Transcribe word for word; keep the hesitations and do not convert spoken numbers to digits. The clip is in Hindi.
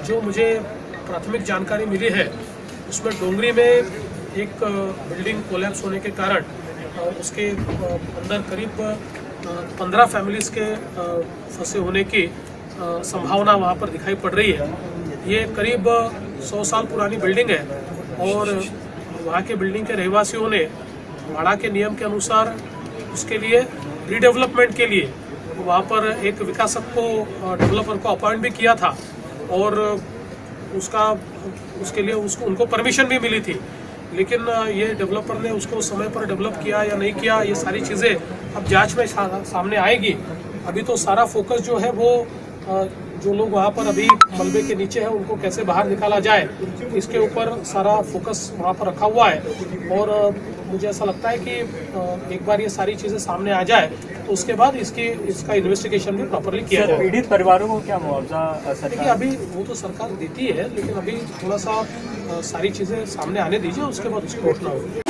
जो मुझे प्राथमिक जानकारी मिली है उसमें डोंगरी में एक बिल्डिंग कोलैप्स होने के कारण उसके अंदर करीब पंद्रह फैमिलीज़ के फंसे होने की संभावना वहाँ पर दिखाई पड़ रही है। ये करीब सौ साल पुरानी बिल्डिंग है और वहाँ के बिल्डिंग के रहवासियों ने वाड़ा के नियम के अनुसार उसके लिए रीडेवलपमेंट के लिए वहाँ पर एक विकासक को डेवलपर को अपॉइंट भी किया था और उसका उसके लिए उसको उनको परमिशन भी मिली थी, लेकिन ये डेवलपर ने उसको समय पर डेवलप किया या नहीं किया, ये सारी चीज़ें अब जांच में सामने आएगी। अभी तो सारा फोकस जो है वो जो लोग वहाँ पर अभी मलबे के नीचे हैं उनको कैसे बाहर निकाला जाए, इसके ऊपर सारा फोकस वहाँ पर रखा हुआ है। और मुझे ऐसा लगता है कि एक बार ये सारी चीज़ें सामने आ जाए तो उसके बाद इसकी इसका इन्वेस्टिगेशन भी प्रॉपरली किया जाए। पीड़ित परिवारों को क्या मुआवजा देखिए अभी वो तो सरकार देती है, लेकिन अभी थोड़ा सा सारी चीज़ें सामने आने दीजिए, उसके बाद उसकी घोषणा होगी।